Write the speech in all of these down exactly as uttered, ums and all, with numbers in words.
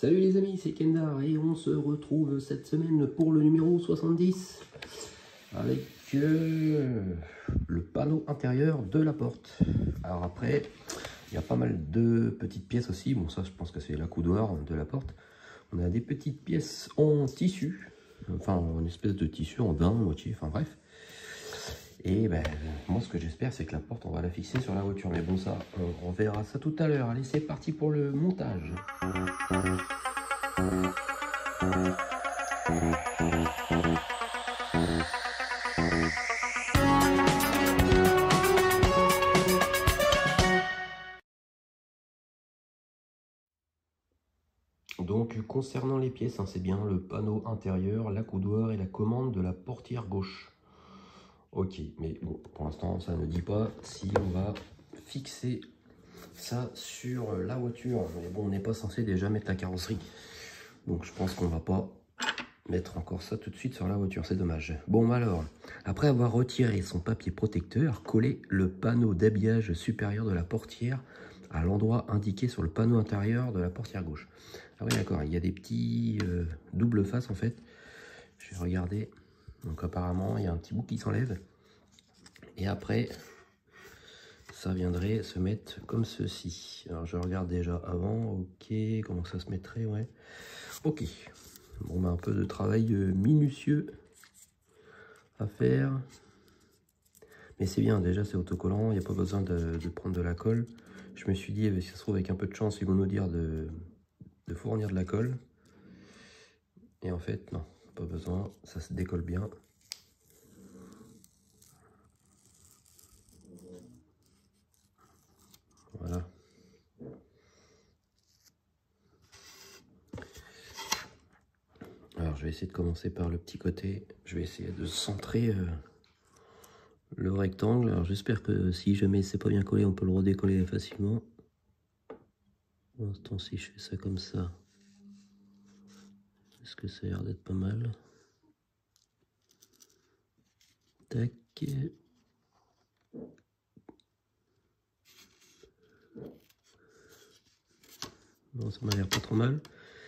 Salut les amis, c'est Kendar et on se retrouve cette semaine pour le numéro soixante-dix avec euh, le panneau intérieur de la porte. Alors après, il y a pas mal de petites pièces aussi. Bon, ça je pense que c'est la coudoir de la porte. On a des petites pièces en tissu, enfin une espèce de tissu en daim, moitié, enfin bref. Et ben, moi ce que j'espère c'est que la porte on va la fixer sur la voiture. Mais bon, ça on, on verra ça tout à l'heure. Allez, c'est parti pour le montage. Donc concernant les pièces, hein, c'est bien le panneau intérieur, la coudoir et la commande de la portière gauche. Ok, mais bon, pour l'instant ça ne dit pas si on va fixer ça sur la voiture. Mais bon, on n'est pas censé déjà mettre la carrosserie. Donc je pense qu'on va pas mettre encore ça tout de suite sur la voiture, c'est dommage. Bon alors, après avoir retiré son papier protecteur, collez le panneau d'habillage supérieur de la portière à l'endroit indiqué sur le panneau intérieur de la portière gauche. Ah oui d'accord, il y a des petits euh, double face en fait. Je vais regarder. Donc apparemment il y a un petit bout qui s'enlève. Et après, ça viendrait se mettre comme ceci. Alors je regarde déjà avant, ok, comment ça se mettrait, ouais. Ok. Bon, bah, un peu de travail minutieux à faire. Mais c'est bien, déjà c'est autocollant, il n'y a pas besoin de, de prendre de la colle. Je me suis dit, si ça se trouve avec un peu de chance, ils vont nous dire de, de fournir de la colle. Et en fait, non, pas besoin, ça se décolle bien. Voilà. Alors je vais essayer de commencer par le petit côté. Je vais essayer de centrer euh, le rectangle. Alors j'espère que si jamais c'est pas bien collé, on peut le redécoller facilement. Pour l'instant, si je fais ça comme ça, est-ce que ça a l'air d'être pas mal? Tac. Non, ça m'a l'air pas trop mal.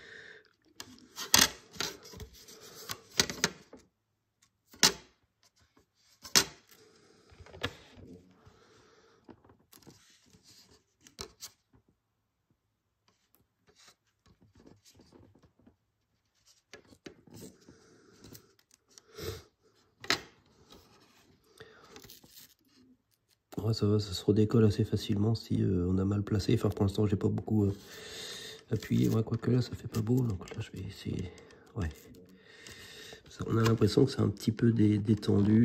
Ouais, ça va, ça se redécolle assez facilement si euh, on a mal placé. Enfin, pour l'instant, j'ai pas beaucoup euh, appuyé. Ouais, quoique là, ça fait pas beau. Donc là, je vais essayer. Ouais. Ça, on a l'impression que c'est un petit peu dé détendu.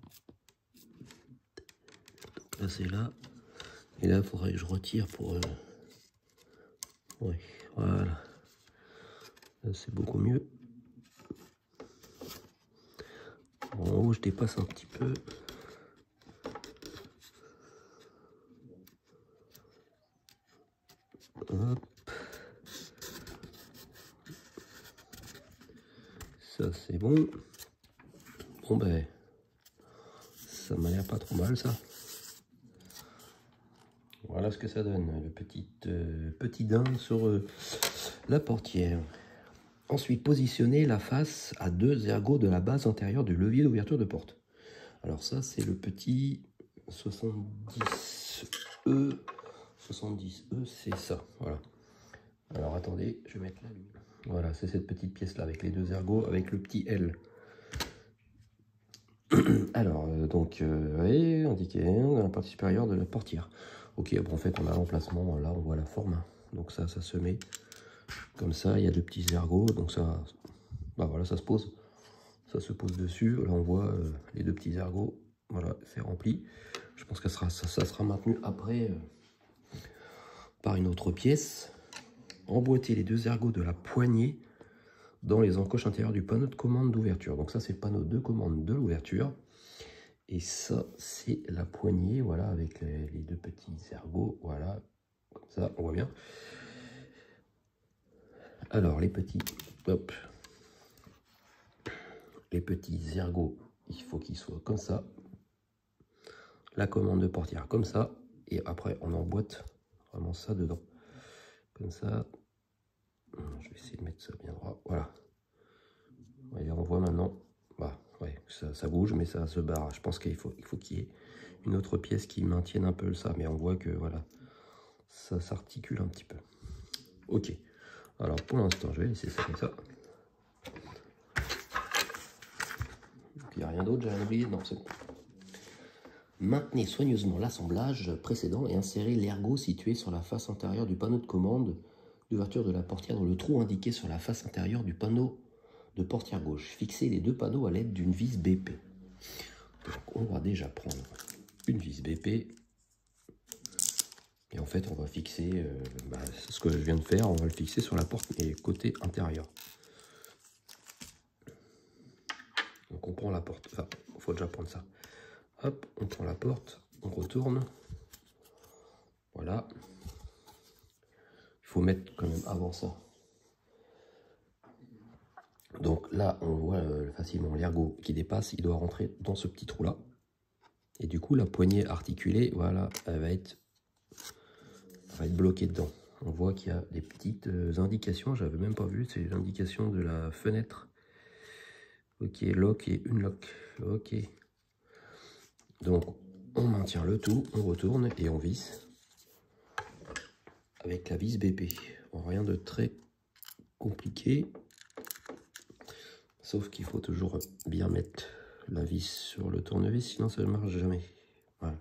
Donc là, c'est là. Et là, il faudrait que je retire pour... Euh... Ouais, voilà. Là, c'est beaucoup mieux. En haut, je dépasse un petit peu. Hop. Ça, c'est bon. Bon, ben, ça m'a l'air pas trop mal, ça. Voilà ce que ça donne, le petit, euh, petit daim sur euh, la portière. Ensuite, positionnez la face à deux ergots de la base antérieure du levier d'ouverture de porte. Alors ça, c'est le petit soixante-dix E. soixante-dix E, c'est ça, voilà. Alors attendez, je vais mettre la lumière. Voilà, c'est cette petite pièce-là avec les deux ergots, avec le petit L. Alors, euh, donc, euh, oui, indiqué dans la partie supérieure de la portière. Ok, bon, en fait, on a l'emplacement, là, on voit la forme. Donc ça, ça se met comme ça, il y a deux petits ergots, donc ça, bah voilà, ça se pose. Ça se pose dessus, là on voit euh, les deux petits ergots, voilà, c'est rempli. Je pense que ça sera, ça, ça sera maintenu après euh, par une autre pièce. Emboîter les deux ergots de la poignée dans les encoches intérieures du panneau de commande d'ouverture. Donc ça c'est le panneau de commande de l'ouverture. Et ça c'est la poignée, voilà, avec les, les deux petits ergots, voilà, comme ça, on voit bien. Alors les petits, hop, les petits ergots, il faut qu'ils soient comme ça. La commande de portière comme ça. Et après, on emboîte vraiment ça dedans. Comme ça. Je vais essayer de mettre ça bien droit. Voilà. Et on voit maintenant, bah, ouais, ça, ça bouge, mais ça se barre. Je pense qu'il faut il faut qu'il y ait une autre pièce qui maintienne un peu ça. Mais on voit que voilà, ça s'articule un petit peu. Ok. Alors pour l'instant, je vais laisser ça comme ça. Il n'y a rien d'autre, j'ai rien oublié? Non, c'est bon. Maintenez soigneusement l'assemblage précédent et insérez l'ergot situé sur la face antérieure du panneau de commande d'ouverture de la portière dans le trou indiqué sur la face intérieure du panneau de portière gauche. Fixez les deux panneaux à l'aide d'une vis B P. Donc on va déjà prendre une vis B P. Et en fait, on va fixer, euh, bah, ce que je viens de faire, on va le fixer sur la porte et côté intérieur. Donc on prend la porte, enfin, il faut déjà prendre ça. Hop, on prend la porte, on retourne. Voilà. Il faut mettre quand même avant ça. Donc là, on voit euh, facilement l'ergot qui dépasse, il doit rentrer dans ce petit trou-là. Et du coup, la poignée articulée, voilà, elle va être, elle va être bloquée dedans. On voit qu'il y a des petites euh, indications, j'avais même pas vu, c'est l'indication de la fenêtre. Ok, lock et une lock. Ok. Donc, on maintient le tout, on retourne et on visse avec la vis B P. Bon, rien de très compliqué, sauf qu'il faut toujours bien mettre la vis sur le tournevis, sinon ça ne marche jamais. Voilà.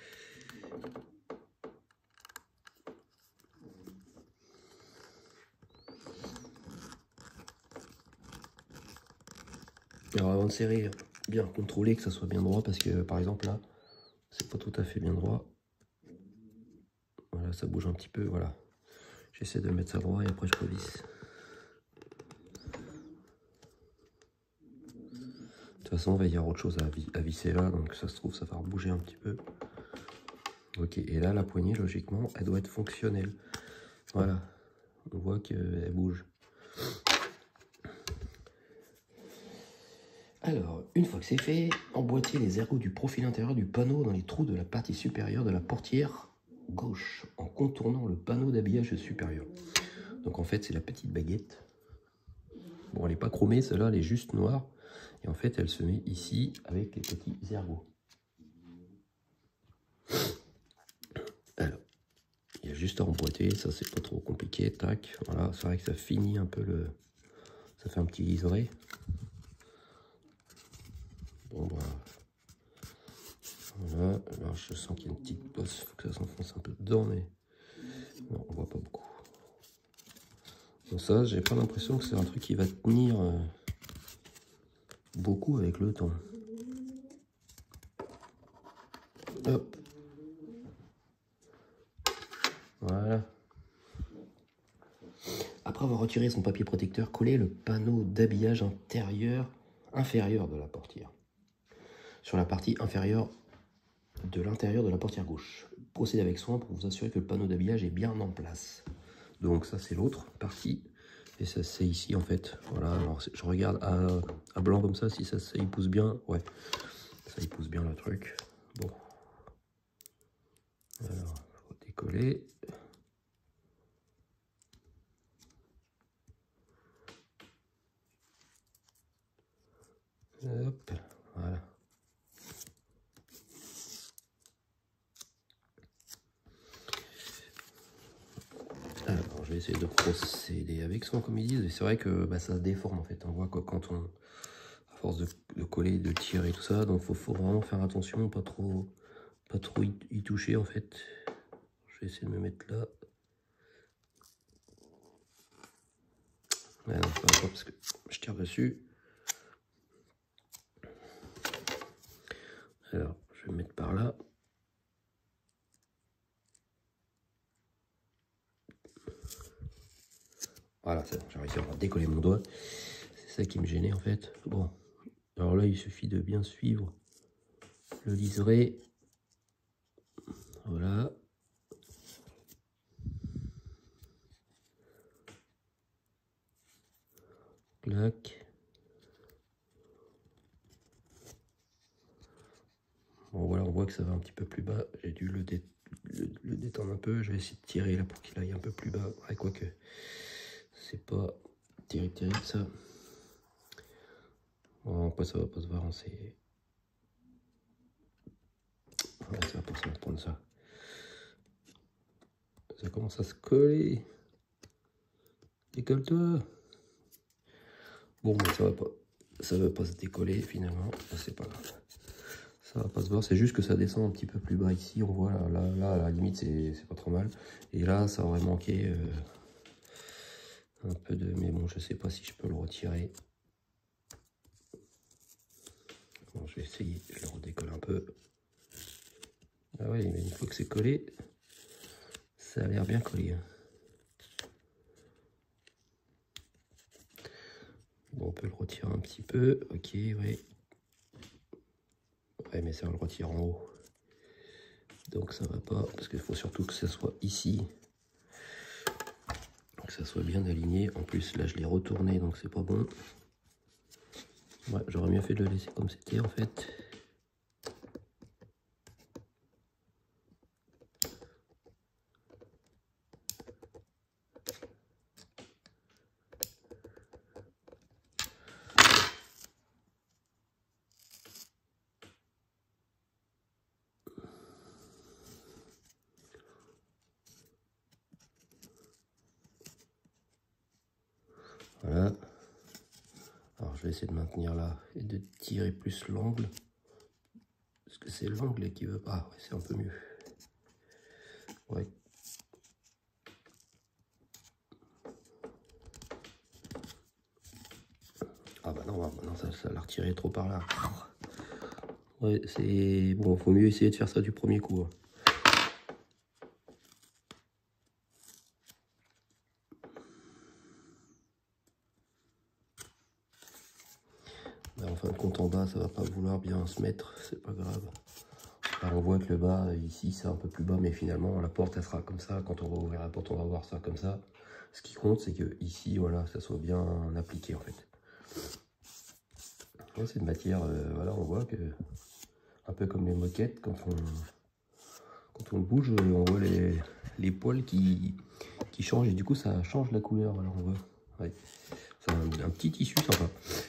Alors avant de serrer, bien contrôler que ça soit bien droit, parce que par exemple là, c'est pas tout à fait bien droit. Voilà, ça bouge un petit peu, voilà. J'essaie de mettre ça droit et après je revisse. De toute façon, il va y avoir autre chose à, vis à visser là, donc ça se trouve, ça va bouger un petit peu. Ok, et là, la poignée, logiquement, elle doit être fonctionnelle. Voilà, on voit qu'elle bouge. Alors, une fois que c'est fait, emboîtez les ergots du profil intérieur du panneau dans les trous de la partie supérieure de la portière gauche, en contournant le panneau d'habillage supérieur. Donc en fait, c'est la petite baguette. Bon, elle n'est pas chromée, celle-là, elle est juste noire. Et en fait, elle se met ici avec les petits ergots. Alors, il y a juste à emboîter, ça c'est pas trop compliqué, tac. Voilà, c'est vrai que ça finit un peu le... Ça fait un petit liseré. Bon, bah... Voilà, là je sens qu'il y a une petite bosse, il faut que ça s'enfonce un peu dedans, mais... Non, on voit pas beaucoup. Donc ça, j'ai pas l'impression que c'est un truc qui va tenir euh, beaucoup avec le temps. Hop. Voilà. Après avoir retiré son papier protecteur, collez le panneau d'habillage intérieur inférieur de la portière sur la partie inférieure de l'intérieur de la portière gauche. Procédez avec soin pour vous assurer que le panneau d'habillage est bien en place. Donc ça c'est l'autre partie. Et ça c'est ici en fait. Voilà, alors je regarde à, à blanc comme ça si ça, ça y pousse bien. Ouais, ça y pousse bien le truc. Bon. Alors, il faut décoller. Hop, voilà. Alors, je vais essayer de procéder avec soin, comme ils disent. C'est vrai que bah, ça se déforme en fait. On voit que quand on, à force de, de coller, de tirer tout ça, donc faut, faut vraiment faire attention, pas trop, pas trop y, y toucher en fait. Je vais essayer de me mettre là. Ouais, non, pas encore parce que je tire dessus. Alors, je vais me mettre par là. Voilà, c'est bon, j'ai réussi à décoller mon doigt. C'est ça qui me gênait en fait. Bon, alors là, il suffit de bien suivre le liseré. Voilà. Clac. Bon, voilà, on voit que ça va un petit peu plus bas. J'ai dû le, dé le, le détendre un peu. Je vais essayer de tirer là pour qu'il aille un peu plus bas. Ouais, quoique, c'est pas terrible, terrible ça. Bon, après ça va pas se voir, hein, c'est... Ouais, ça va pas se prendre ça. Ça commence à se coller. Décolle-toi. Bon, mais ça va pas, ça va pas se décoller finalement. C'est pas grave. Ça va pas se voir. C'est juste que ça descend un petit peu plus bas ici. On voit là, là, là à la limite, c'est pas trop mal. Et là, ça aurait manqué euh, un peu de. Mais bon, je sais pas si je peux le retirer. Bon, je vais essayer. Je le redécolle un peu. Ah ouais, mais une fois que c'est collé, ça a l'air bien collé. Bon, on peut le retirer un petit peu. Ok, ouais. Ouais, mais ça, on le retire en haut. Donc ça va pas, parce qu'il faut surtout que ça soit ici. Que ça soit bien aligné. En plus, là, je l'ai retourné, donc c'est pas bon. Ouais, j'aurais mieux fait de le laisser comme c'était, en fait. Voilà. Alors je vais essayer de maintenir là et de tirer plus l'angle. Parce que c'est l'angle qui veut pas. Ah, ouais, c'est un peu mieux. Ouais. Ah bah non, non ça, ça l'a retiré trop par là. Ouais, c'est... Bon, faut mieux essayer de faire ça du premier coup. Hein. Là, en fin de compte, en bas, ça va pas vouloir bien se mettre. C'est pas grave. Là, on voit que le bas, ici, c'est un peu plus bas. Mais finalement, la porte, elle sera comme ça. Quand on va ouvrir la porte, on va voir ça comme ça. Ce qui compte, c'est que ici, voilà, ça soit bien appliqué, en fait. Ouais, c'est une matière, euh, voilà, on voit que... Un peu comme les moquettes, quand on... Quand on le bouge, on voit les, les poils qui, qui changent et du coup ça change la couleur. Voilà, on voit. Ouais. C'est un, un petit tissu sympa.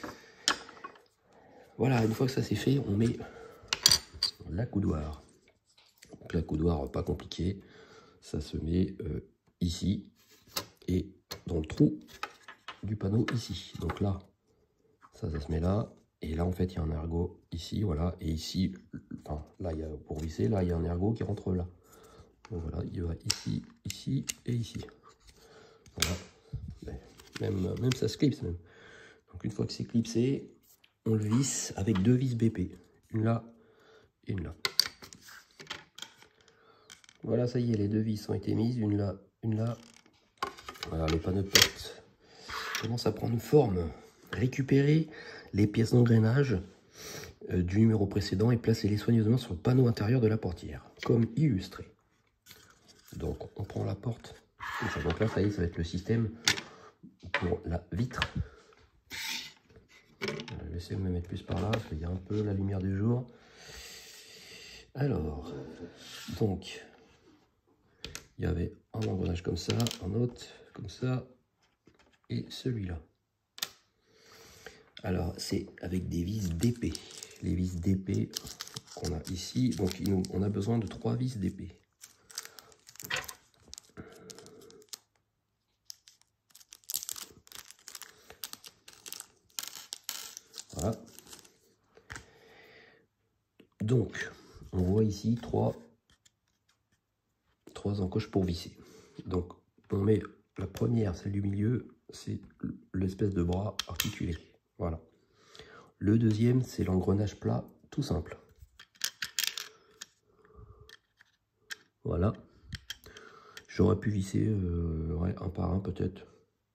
Voilà, une fois que ça c'est fait, on met l'accoudoir. Donc l'accoudoir, pas compliqué, ça se met euh, ici et dans le trou du panneau ici. Donc là, ça, ça se met là. Et là, en fait, il y a un ergot ici, voilà. Et ici, enfin, là, il y a pour visser, là, il y a un ergot qui rentre là. Donc voilà, il va ici, ici et ici. Voilà. Même, même ça se clipse même. Donc une fois que c'est clipsé, on le visse avec deux vis B P. Une là et une là. Voilà, ça y est, les deux vis ont été mises. Une là, une là. Voilà, le panneau de porte commence à prendre forme. Récupérer les pièces d'engrenage euh, du numéro précédent et placer-les soigneusement sur le panneau intérieur de la portière, comme illustré. Donc on prend la porte. Donc là, ça y est, ça va être le système pour la vitre. Je vais essayer de me mettre plus par là, parce qu'il y a un peu la lumière du jour. Alors, donc, il y avait un engrenage comme ça, un autre comme ça, et celui-là. Alors, c'est avec des vis D P. Les vis D P qu'on a ici, donc nous, on a besoin de trois vis D P. Voilà. Donc, on voit ici trois, trois encoches pour visser. Donc, on met la première, celle du milieu, c'est l'espèce de bras articulé. Voilà. Le deuxième, c'est l'engrenage plat, tout simple. Voilà. J'aurais pu visser euh, ouais, un par un peut-être.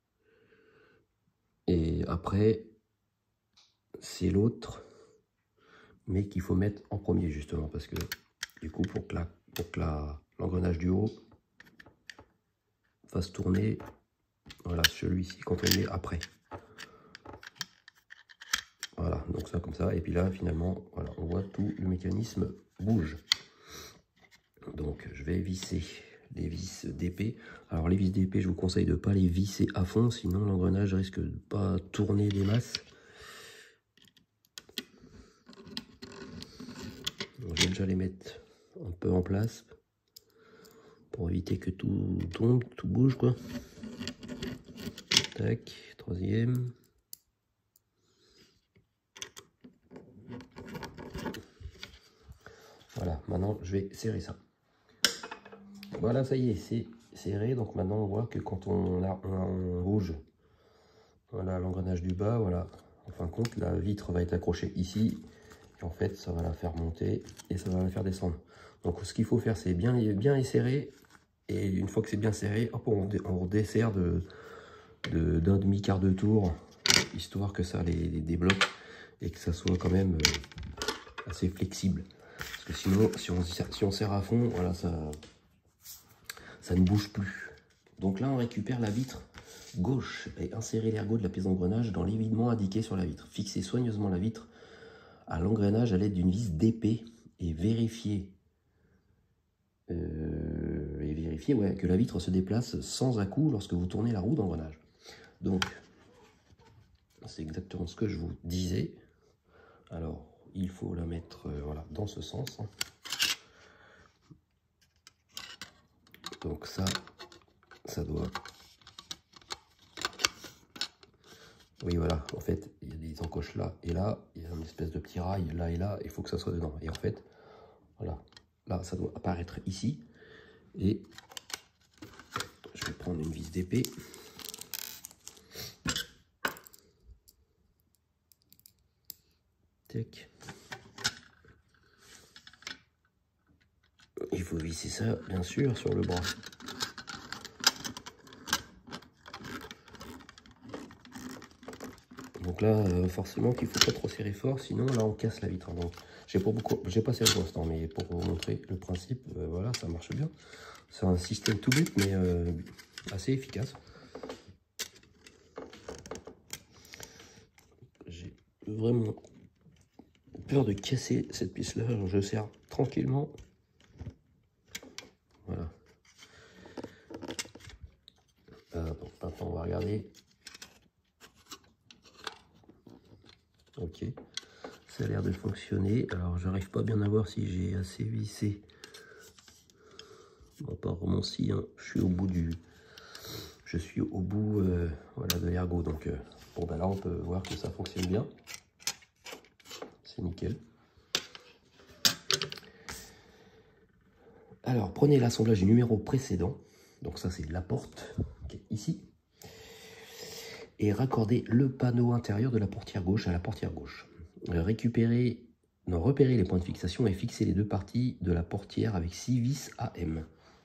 Et après, c'est l'autre, mais qu'il faut mettre en premier justement, parce que du coup, pour que la, pour que la, l'engrenage du haut fasse tourner, voilà, celui-ci quand on le met après. Voilà, donc ça comme ça, et puis là finalement, voilà, on voit tout le mécanisme bouge. Donc je vais visser des vis d'épée. Alors les vis d'épée, je vous conseille de ne pas les visser à fond, sinon l'engrenage risque de ne pas tourner des masses. Donc, je vais déjà les mettre un peu en place pour éviter que tout tombe, tout bouge quoi. Tac, troisième. Voilà, maintenant je vais serrer ça. Voilà, ça y est, c'est serré. Donc maintenant on voit que quand on a un rouge, voilà l'engrenage du bas, voilà, en fin de compte, la vitre va être accrochée ici. Et en fait, ça va la faire monter et ça va la faire descendre. Donc ce qu'il faut faire, c'est bien, bien les serrer. Et une fois que c'est bien serré, hop, on, on redessert de, de, d'un demi-quart de tour, histoire que ça les, les débloque et que ça soit quand même euh, assez flexible. Parce que sinon, si on, si on serre à fond, voilà, ça, ça ne bouge plus. Donc là, on récupère la vitre gauche et insérer l'ergot de la pièce d'engrenage dans l'évidement indiqué sur la vitre. Fixez soigneusement la vitre à l'engrenage à l'aide d'une vis d'épée et vérifier, euh, et vérifier ouais, que la vitre se déplace sans à-coup lorsque vous tournez la roue d'engrenage. Donc, c'est exactement ce que je vous disais. Alors, il faut la mettre euh, voilà, dans ce sens. Donc ça, ça doit... Oui, voilà, en fait, il y a des encoches là et là, il y a une espèce de petit rail là et là, il faut que ça soit dedans. Et en fait, voilà, là, ça doit apparaître ici. Et je vais prendre une vis d'épée. Tac. Il faut visser ça, bien sûr, sur le bras. Donc là, euh, forcément qu'il ne faut pas trop serrer fort, sinon là on casse la vitre. Hein. Donc j'ai pas beaucoup, j'ai pas serré pour l'instant, mais pour vous montrer le principe, euh, voilà, ça marche bien. C'est un système tout bête, mais euh, assez efficace. J'ai vraiment peur de casser cette pièce-là, je serre tranquillement. Voilà. Euh, bon, maintenant on va regarder. Ok, ça a l'air de fonctionner. Alors j'arrive pas bien à voir si j'ai assez vissé. Bon, par mon scie, hein, je suis au bout du, je suis au bout, euh, voilà, de l'ergot. Donc euh, bon, ben là on peut voir que ça fonctionne bien. C'est nickel. Alors prenez l'assemblage du numéro précédent. Donc ça c'est la porte qui est ici. Et raccordez le panneau intérieur de la portière gauche à la portière gauche. Récupérez, non, repérez les points de fixation et fixez les deux parties de la portière avec six vis A M.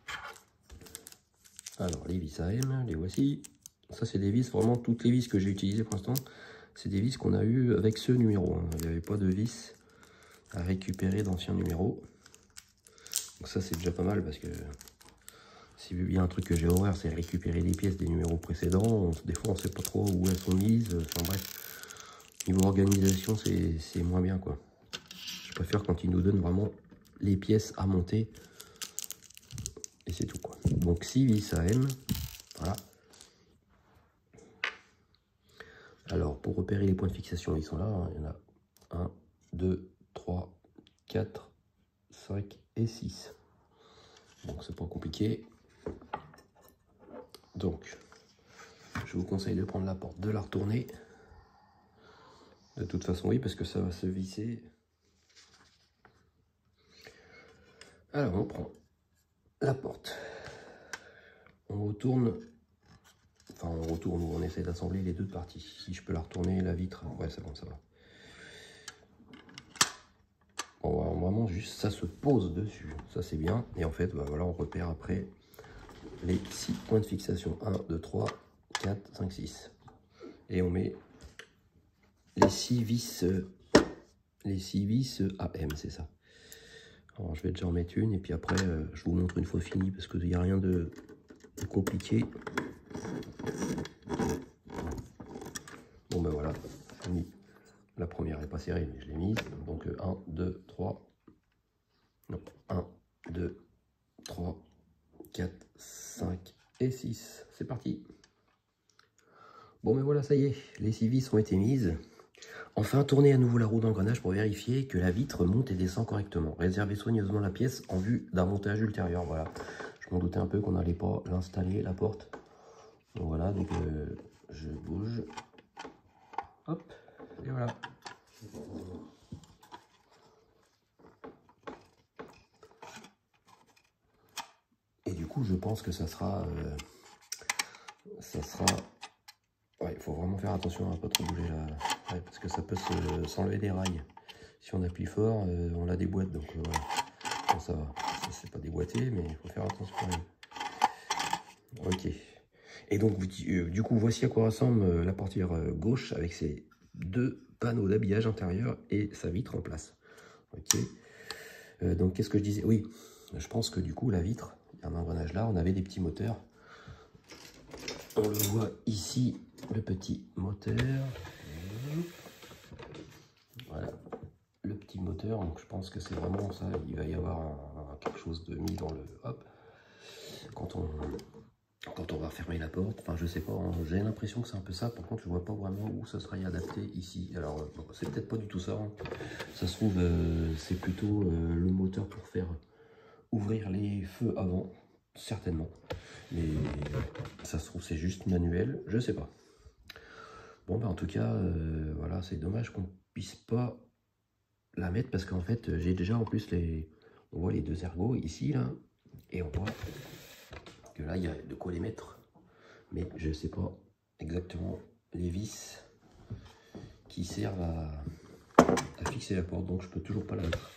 Alors les vis A M, les voici. Ça c'est des vis, vraiment toutes les vis que j'ai utilisées pour l'instant, c'est des vis qu'on a eu avec ce numéro. Hein. Il n'y avait pas de vis à récupérer d'anciens numéros. Donc ça c'est déjà pas mal parce que si il y a un truc que j'ai horreur, c'est récupérer des pièces des numéros précédents. Des fois, on ne sait pas trop où elles sont mises. Enfin bref, niveau organisation, c'est moins bien, quoi. Je préfère quand ils nous donnent vraiment les pièces à monter. Et c'est tout, quoi. Donc, six vis A M. Voilà. Alors, pour repérer les points de fixation, ils sont là. Hein. Il y en a un, deux, trois, quatre, cinq et six. Donc, c'est pas compliqué. Donc, je vous conseille de prendre la porte, de la retourner. De toute façon, oui, parce que ça va se visser. Alors, on prend la porte. On retourne. Enfin, on retourne ou on essaie d'assembler les deux parties. Si je peux la retourner, la vitre. Ouais, c'est bon, ça va. On va vraiment juste, ça se pose dessus. Ça, c'est bien. Et en fait, bah, voilà, on repère après les six points de fixation. un, deux, trois, quatre, cinq, six. Et on met les six vis, les six vis A M, c'est ça. Alors, je vais déjà en mettre une et puis après, euh, je vous montre une fois fini parce qu'il n'y a rien de, de compliqué. Bon ben voilà, j'ai mis. La première n'est pas serrée, mais je l'ai mise. Donc un, deux, trois. Non, un, deux, trois, quatre, et six. C'est parti. Bon, mais voilà, ça y est, les six vis ont été mises. Enfin, tournez à nouveau la roue d'engrenage pour vérifier que la vitre monte et descend correctement. Réservez soigneusement la pièce en vue d'un montage ultérieur. Voilà, je m'en doutais un peu qu'on n'allait pas l'installer, la porte. Donc voilà, donc euh, je bouge. Hop, et voilà. Et du coup, je pense que ça sera... Euh, ça sera... Ouais, il faut vraiment faire attention à ne pas trop bouger là. Ouais, parce que ça peut s'enlever des rails. Si on appuie fort, euh, on a des boîtes, donc euh, voilà. Bon, ça va. C'est pas déboîté, mais il faut faire attention quand même. Ok. Et donc, euh, du coup, voici à quoi ressemble euh, la portière euh, gauche avec ses deux panneaux d'habillage intérieur et sa vitre en place. Ok. Euh, donc, qu'est-ce que je disais? Oui, je pense que du coup, la vitre, il y a un engrenage là, on avait des petits moteurs. On le voit ici, le petit moteur. Voilà, le petit moteur. Donc, je pense que c'est vraiment ça. Il va y avoir un, un, quelque chose de mis dans le... Hop. Quand on... Quand on va fermer la porte, enfin je sais pas, hein, j'ai l'impression que c'est un peu ça. Par contre, je vois pas vraiment où ça serait adapté ici. Alors, euh, bon, c'est peut-être pas du tout ça. Hein. Ça se trouve, euh, c'est plutôt euh, le moteur pour faire ouvrir les feux avant, certainement. Mais ça se trouve, c'est juste manuel, je sais pas. Bon, ben en tout cas, euh, voilà, c'est dommage qu'on puisse pas la mettre parce qu'en fait, j'ai déjà en plus les, on voit les deux ergots ici là, et on voit que là il y a de quoi les mettre, mais je sais pas exactement les vis qui servent à, à fixer la porte, donc je peux toujours pas la mettre.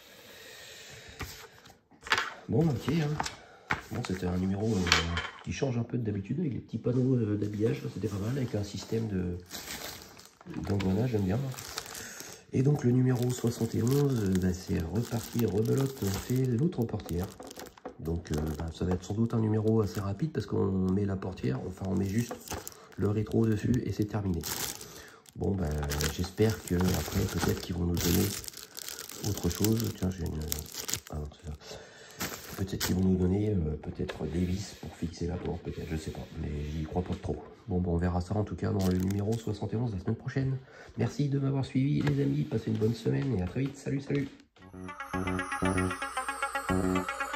Bon, ok, hein. Bon, c'était un numéro euh, qui change un peu d'habitude avec les petits panneaux euh, d'habillage, c'était pas mal, avec un système de d'engrenage, j'aime bien. Et donc le numéro soixante et onze, euh, bah, c'est reparti, rebelote, on fait l'autre portière. Donc euh, bah, ça va être sans doute un numéro assez rapide parce qu'on met la portière, enfin on met juste le rétro dessus et c'est terminé. Bon ben bah, j'espère que après peut-être qu'ils vont nous donner autre chose. Tiens, j'ai une... Ah non, c'est ça. Peut-être qu'ils vont nous donner euh, peut-être des vis pour fixer la porte, peut-être, je sais pas, mais j'y crois pas trop. Bon, bon, on verra ça en tout cas dans le numéro soixante et onze la semaine prochaine. Merci de m'avoir suivi les amis, passez une bonne semaine et à très vite, salut, salut.